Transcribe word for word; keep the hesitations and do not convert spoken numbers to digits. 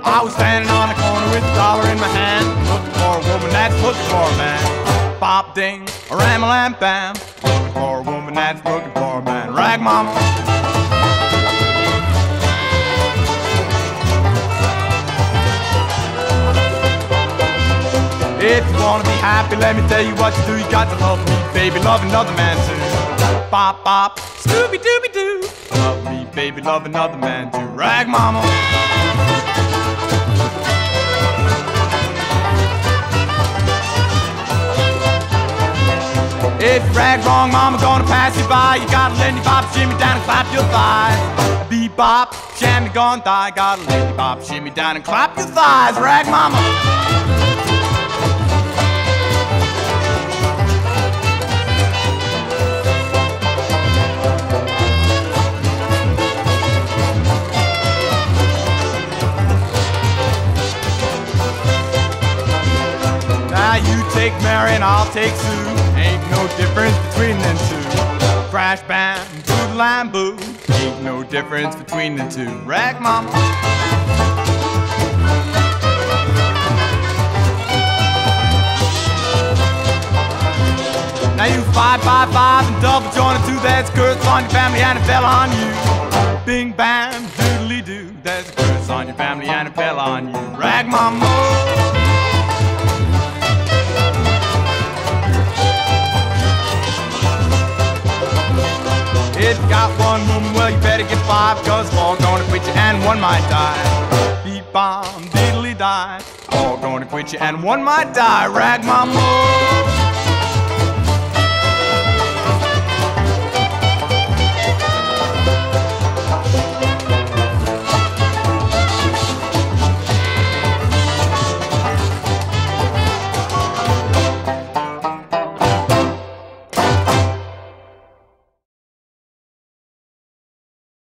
I was standing on the corner with a dollar in my hand, looking for a woman that's looking for a man. Bop ding, a ram a lam bam, looking for a woman that's looking for a man. Rag mama. If you wanna be happy, let me tell you what you do. You got to love me, baby, love another man too. Bop bop, Scooby Dooby Doo. Love me, baby, love another man too. Rag mama. If you rag wrong, mama gonna pass you by. You gotta lenny bop, shimmy down and clap your thighs. Bebop, shammy gone die. Gotta lenny bop, shimmy down and clap your thighs. Rag mama. Now you take Mary and I'll take Sue. Ain't no difference between them two. Crash bam, doodle boo. Ain't no difference between the two. Rag mama. Now you five, five, five and double jointed two. That's a curse on your family and it fell on you. Bing bam, doodly doo. That's a curse on your family and it fell on you. Rag mama. If you got one woman, well you better get five, cause all gonna quit you and one might die. Beep bomb, diddly die. All gonna quit you and one might die. Rag mama.